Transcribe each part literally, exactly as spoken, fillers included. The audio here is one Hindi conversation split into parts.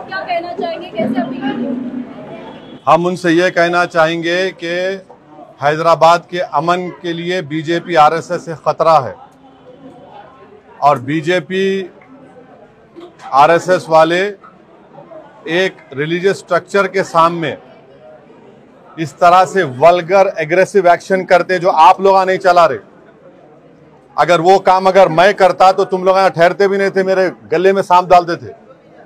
आप क्या कहना चाहेंगे, कैसे अपील? हम उनसे ये कहना चाहेंगे कि हैदराबाद के अमन के लिए बीजेपी आरएसएस से खतरा है और बीजेपी आरएसएस वाले एक रिलीजियस स्ट्रक्चर के सामने इस तरह से वल्गर एग्रेसिव एक्शन करते जो आप लोग नहीं चला रहे। अगर वो काम अगर मैं करता तो तुम लोग यहाँ ठहरते भी नहीं थे, मेरे गले में सांप डालते थे।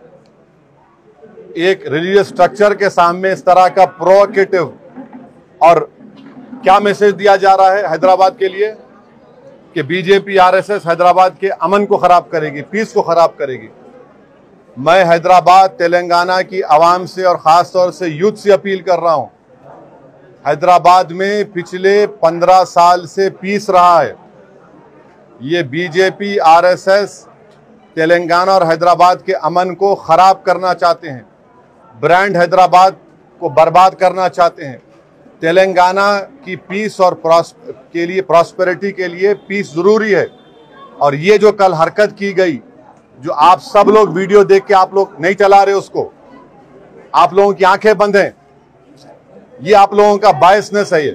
एक रिलीजियस स्ट्रक्चर के सामने इस तरह का प्रोवोकेटिव और क्या मैसेज दिया जा रहा है हैदराबाद के लिए कि बीजेपी आरएसएस हैदराबाद के अमन को खराब करेगी, पीस को खराब करेगी। मैं हैदराबाद तेलंगाना की आवाम से और खास तौर से यूथ से अपील कर रहा हूं। हैदराबाद में पिछले पंद्रह साल से पीस रहा है। ये बीजेपी आरएसएस तेलंगाना और हैदराबाद के अमन को खराब करना चाहते हैं, ब्रांड हैदराबाद को बर्बाद करना चाहते हैं। तेलंगाना की पीस और के लिए प्रॉस्पेरिटी के लिए पीस जरूरी है। और ये जो कल हरकत की गई, जो आप सब लोग वीडियो देख के आप लोग नहीं चला रहे उसको, आप लोगों की आंखें बंद हैं, ये आप लोगों का बायसनेस है। ये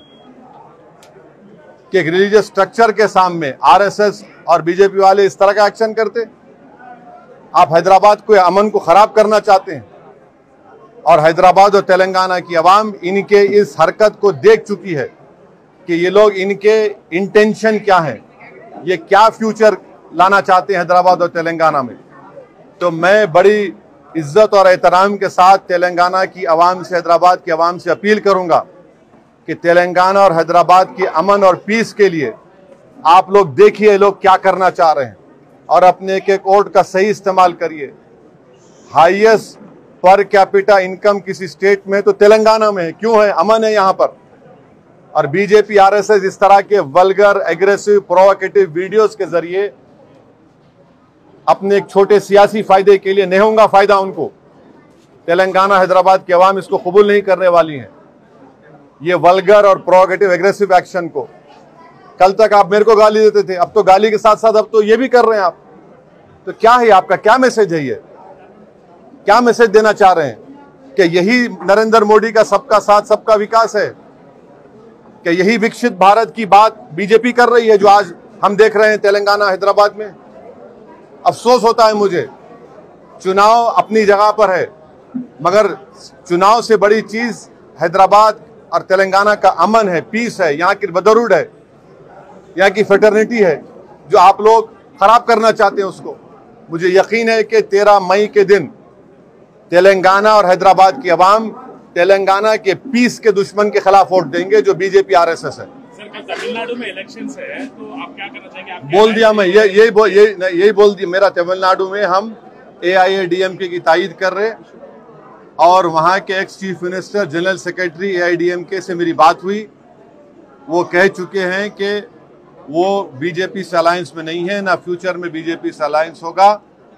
कि एक रिलीजियस स्ट्रक्चर के सामने आरएसएस और बीजेपी वाले इस तरह का एक्शन करते। आप हैदराबाद को अमन को खराब करना चाहते हैं और हैदराबाद और तेलंगाना की आवाम इनके इस हरकत को देख चुकी है कि ये लोग, इनके इंटेंशन क्या है, ये क्या फ्यूचर लाना चाहते हैं हैदराबाद और तेलंगाना में। तो मैं बड़ी इज्जत और एहतराम के साथ तेलंगाना की आवाम से, हैदराबाद की आवाम से अपील करूंगा कि तेलंगाना और हैदराबाद के अमन और पीस के लिए आप लोग देखिए लोग क्या करना चाह रहे हैं और अपने एक एक वोट का सही इस्तेमाल करिए। हाईएस्ट पर कैपिटा इनकम किसी स्टेट में तो तेलंगाना में है, क्यों है? अमन है यहाँ पर। और बीजेपी आरएसएस इस तरह के वल्गर एग्रेसिव प्रोवोकेटिव वीडियोस के जरिए अपने एक छोटे सियासी फायदे के लिए, नहीं होगा फायदा उनको, तेलंगाना हैदराबाद की आवाम इसको कबूल नहीं करने वाली है। ये वल्गर और प्रोवोकेटिव एग्रेसिव एक्शन को, कल तक आप मेरे को गाली देते थे, अब तो गाली के साथ साथ अब तो ये भी कर रहे हैं आप। तो क्या है आपका, क्या मैसेज है? ये क्या मैसेज देना चाह रहे हैं कि यही नरेंद्र मोदी का सबका साथ सबका विकास है? कि यही विकसित भारत की बात बीजेपी कर रही है जो आज हम देख रहे हैं तेलंगाना हैदराबाद में? अफसोस होता है मुझे। चुनाव अपनी जगह पर है, मगर चुनाव से बड़ी चीज हैदराबाद और तेलंगाना का अमन है, पीस है, यहाँ की ब्रदरहुड है, यहाँ की फ्रेटर्निटी है, जो आप लोग खराब करना चाहते हैं उसको। मुझे यकीन है कि तेरह मई के दिन तेलंगाना और हैदराबाद की आवाम तेलंगाना के पीस के दुश्मन के खिलाफ वोट देंगे, जो बीजेपी आरएसएस है। सर, कल तमिलनाडु में इलेक्शंस है, तो आप क्या करना चाहेंगे? आप बोल दिया मैं, ये यही बोल ये, यही बोल दिया मेरा। तमिलनाडु में हम एआईएडीएमके की तायद कर रहे और वहाँ के ex chief minister, general secretary AIADMK से मेरी बात हुई। वो कह चुके हैं कि वो बीजेपी से अलायंस में नहीं है, ना फ्यूचर में बीजेपी से अलायंस होगा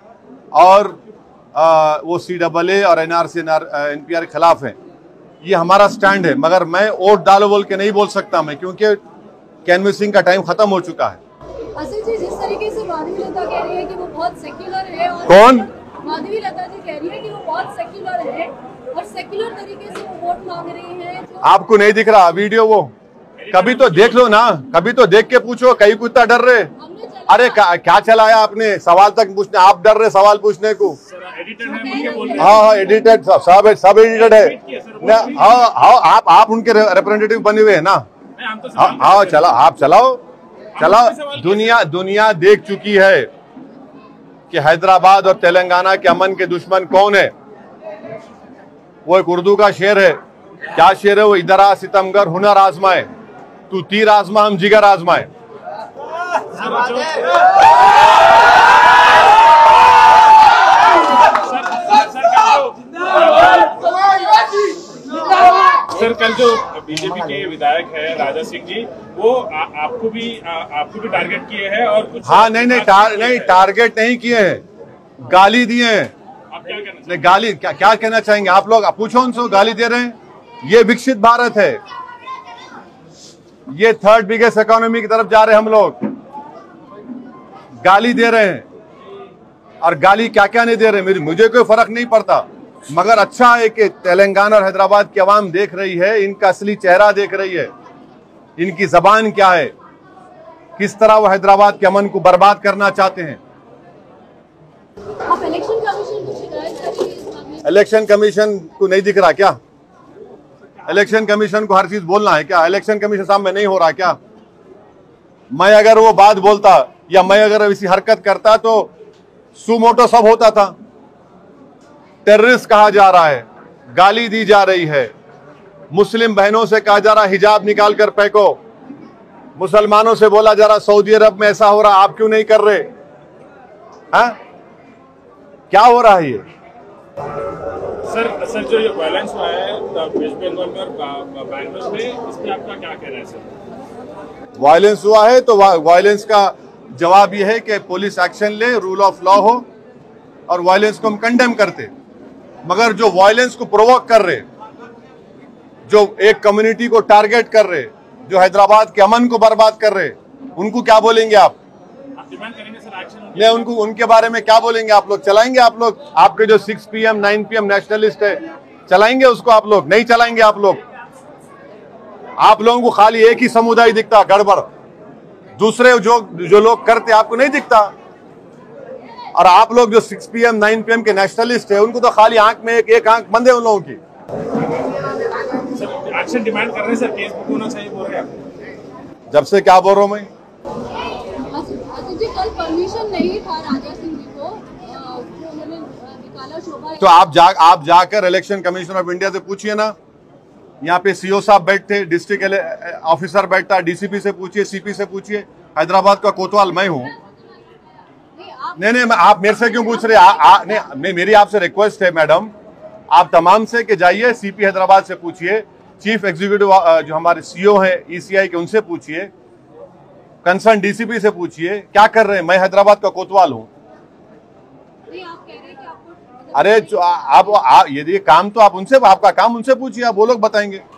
और आ, वो सी डबल ए और एनआरसी एनपीआर के खिलाफ है। ये हमारा स्टैंड है, मगर मैं वोट डालो बोल के नहीं बोल सकता मैं, क्योंकि कैनवसिंग का टाइम खत्म हो चुका है। असित जी, जिस तरीके से माधवी लता कह रही है कि वो बहुत सेक्युलर है, और कौन? माधवी लता जी कह रही है कि वो बहुत सेक्युलर है और सेक्युलर तरीके से वो वोट मांग रही है। आपको नहीं दिख रहा वीडियो? वो कभी तो देख लो ना, कभी तो देख के पूछो, कहीं कुत्ता डर रहे। अरे क्या चलाया आपने? सवाल तक पूछने, आप डर रहे सवाल पूछने को। हाँ हाँ एडिटेड, सब सब सब एडिटेड है। हाँ हाँ आप आप उनके रिप्रेजेंटेटिव बने हुए हैं ना। हाँ हाँ चला आप चलाओ चलाओ। दुनिया दुनिया देख चुकी है कि हैदराबाद और तेलंगाना के अमन के दुश्मन कौन है। वो एक उर्दू का शेर है, क्या शेर है वो? इधर आ सितमगर हुनर आजमाए, तू तीर आजमा हम जिगर आजमाए। सर, कल जो बीजेपी के विधायक है राजा सिंह जी, वो आ, आपको भी आ, आपको भी टारगेट किए हैं और कुछ। हाँ नहीं नहीं टार, नहीं टारगेट नहीं किए हैं, गाली दिए हैं। आप क्या कहना नहीं गाली क्या क्या कहना चाहेंगे आप लोग? आप पूछो उनसे, गाली दे रहे हैं। ये विकसित भारत है, ये थर्ड बिगेस्ट इकोनॉमी की तरफ जा रहे हैं हम लोग, गाली दे रहे हैं। और गाली क्या क्या नहीं दे रहे, मेरी मुझे कोई फर्क नहीं पड़ता, मगर अच्छा है कि तेलंगाना और हैदराबाद की आवाम देख रही है, इनका असली चेहरा देख रही है, इनकी जबान क्या है, किस तरह वो हैदराबाद के अमन को बर्बाद करना चाहते हैं। आप इलेक्शन कमीशन को शिकायत करेंगे इस मामले में? इलेक्शन कमीशन को नहीं दिख रहा क्या? इलेक्शन कमीशन को हर चीज बोलना है क्या? इलेक्शन कमीशन सामने नहीं हो रहा क्या? मैं अगर वो बात बोलता या मैं अगर इसी हरकत करता तो सुमोटो सब होता था। टेररिस्ट कहा जा रहा है, गाली दी जा रही है, मुस्लिम बहनों से कहा जा रहा है हिजाब निकाल कर फेंको, मुसलमानों से बोला जा रहा सऊदी अरब में ऐसा हो रहा, आप क्यों नहीं कर रहे? हाँ, क्या हो रहा है ये? सर सर जो ये वायलेंस हुआ है वेस्ट बंगाल में और बैंगलोर में, इस पे आपका क्या कहना है सर? वायलेंस हुआ है तो वायलेंस का जवाब यह है कि पुलिस एक्शन ले, रूल ऑफ लॉ हो, और वायलेंस को हम कंडेम करते। मगर जो वायलेंस को प्रोवोक कर रहे, जो एक कम्युनिटी को टारगेट कर रहे, जो हैदराबाद के अमन को बर्बाद कर रहे, उनको क्या बोलेंगे आप? डिमांड करेंगे सर एक्शन? नहीं, उनको उनके बारे में क्या बोलेंगे आप लोग? चलाएंगे आप लोग? आपके जो six P M nine P M nationalist है, चलाएंगे उसको आप लोग? नहीं चलाएंगे आप लोग। आप लोगों को खाली एक ही समुदाय दिखता गड़बड़, दूसरे जो जो लोग करते आपको नहीं दिखता। और आप लोग जो six P M nine P M के नेशनलिस्ट है, उनको तो खाली आंख में एक एक आंख बंद है उन लोगों की। सर एक्शन डिमांड कर रहे हैं सर, केस बुक होना चाहिए बोल रहे हैं। जब से क्या बोल रहा हूं मैं? जी कल परमिशन नहीं था राजा सिंह जी को, जो उन्होंने निकाला शोभा। तो आप जा आप जाकर इलेक्शन कमीशन ऑफ इंडिया से पूछिए ना। यहाँ पे सीओ साहब बैठते, डिस्ट्रिक्ट ऑफिसर बैठता, डीसीपी से पूछिए, सीपी से पूछिए। हैदराबाद का कोतवाल मैं हूँ। नहीं नहीं, आप मेरे से क्यों पूछ रहे? आ, आ, नहीं, नहीं, मेरी आपसे रिक्वेस्ट है मैडम, आप तमाम से कि जाइए सीपी हैदराबाद से पूछिए, चीफ एग्जीक्यूटिव जो हमारे सीओ हैं ईसीआई के, उनसे पूछिए, कंसर्न डीसीपी से पूछिए क्या कर रहे हैं। मैं हैदराबाद का कोतवाल हूँ। अरे जो आप यदि काम तो आप उनसे, आपका काम उनसे पूछिए, आप वो लोग बताएंगे।